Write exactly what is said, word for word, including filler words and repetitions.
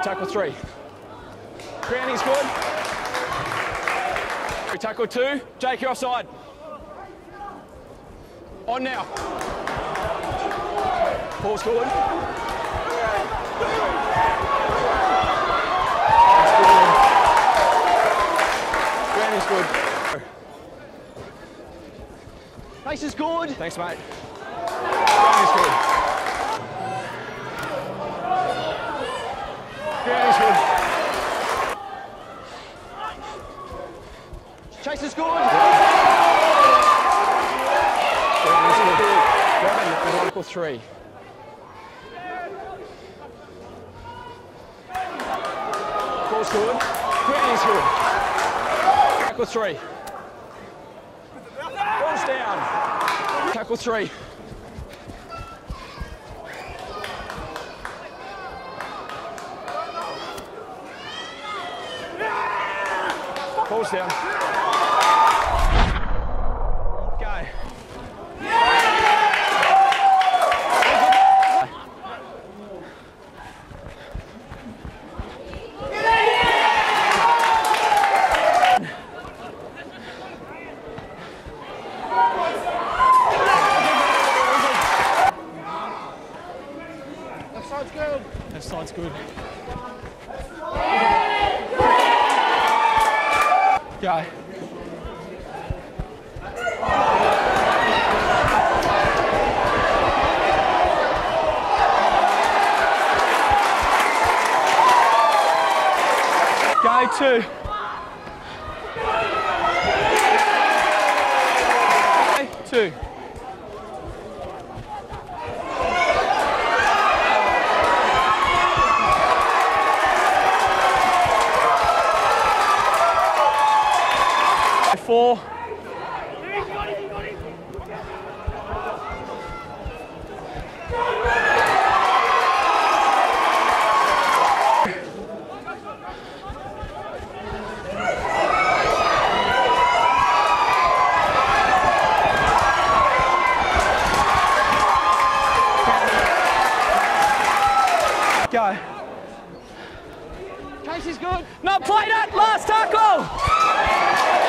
Tackle three. Grounding's good. Tackle two. Jake, you're offside. On now. Paul's good. Grounding's good. Pace is good. Thanks, mate. Grounding's good. Grounding's good. Chase is good. Tackle three. Ball's good. Grounding's good. Tackle three. Ball's down. Tackle three. Ball's down. Go. Left side's good. Left side's good. Go. Go two. Two. Four. Go. Chase is good. No, play that last tackle!